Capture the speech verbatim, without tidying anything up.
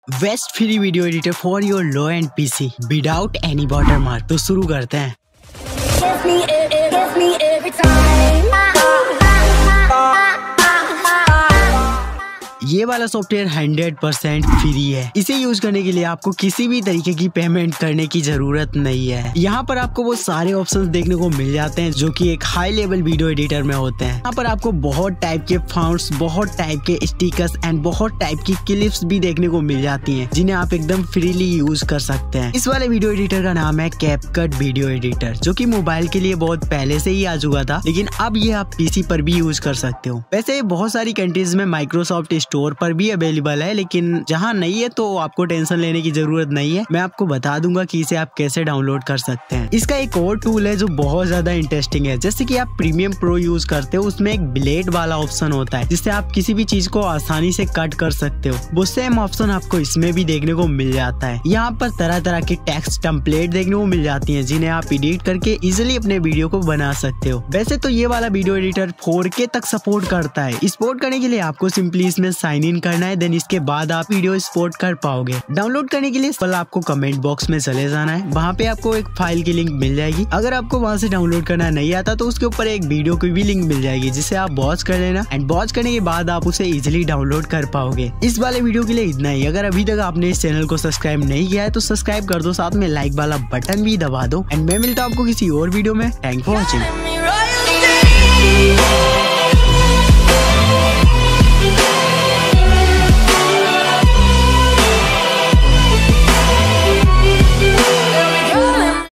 Best free video editor for your low end PC without any watermark. तो शुरू करते हैं। Give me, give me every time. ये वाला सॉफ्टवेयर हंड्रेड परसेंट फ्री है। इसे यूज करने के लिए आपको किसी भी तरीके की पेमेंट करने की जरूरत नहीं है। यहाँ पर आपको वो सारे ऑप्शंस देखने को मिल जाते हैं जो कि एक हाई लेवल वीडियो एडिटर में होते हैं। यहाँ पर आपको बहुत टाइप के फाउंड्स, बहुत टाइप के स्टिकर्स एंड बहुत टाइप की क्लिप्स भी देखने को मिल जाती हैं, जिन्हें आप एकदम फ्रीली यूज कर सकते हैं। इस वाले वीडियो एडिटर का नाम है कैपकट वीडियो एडिटर, जो कि मोबाइल के लिए बहुत पहले से ही आ चुका था, लेकिन अब ये आप पीसी पर भी यूज कर सकते हो। वैसे बहुत सारी कंट्रीज में माइक्रोसॉफ्ट स्टोर पर भी अवेलेबल है, लेकिन जहाँ नहीं है तो आपको टेंशन लेने की जरूरत नहीं है। मैं आपको बता दूंगा कि इसे आप कैसे डाउनलोड कर सकते हैं। इसका एक और टूल है जो बहुत ज्यादा इंटरेस्टिंग है। जैसे कि आप प्रीमियम प्रो यूज करते हो, उसमें एक ब्लेड वाला ऑप्शन होता है, जिससे आप किसी भी चीज को आसानी से कट कर सकते हो। वो सेम ऑप्शन आपको इसमें भी देखने को मिल जाता है। यहाँ पर तरह तरह के टेक्स्ट टेम्पलेट देखने को मिल जाती है, जिन्हें आप एडिट करके इजिली अपने वीडियो को बना सकते हो। वैसे तो ये वाला वीडियो एडिटर फोर के तक सपोर्ट करता है। एक्सपोर्ट करने के लिए आपको सिंपली इसमें साइन इन करना है, देन इसके बाद आप वीडियो एक्सपोर्ट कर पाओगे। डाउनलोड करने के लिए पहले आपको कमेंट बॉक्स में चले जाना है, वहाँ पे आपको एक फाइल की लिंक मिल जाएगी। अगर आपको वहाँ से डाउनलोड करना नहीं आता तो उसके ऊपर एक वीडियो की भी लिंक मिल जाएगी, जिसे आप वॉच कर लेना एंड वॉच करने के बाद आप उसे इजिली डाउनलोड कर पाओगे। इस वाले वीडियो के लिए इतना ही। अगर अभी तक आपने इस चैनल को सब्सक्राइब नहीं किया है तो सब्सक्राइब कर दो, साथ में लाइक वाला बटन भी दबा दो एंड मैं मिलता हूँ आपको किसी और वीडियो में। Thank for watching.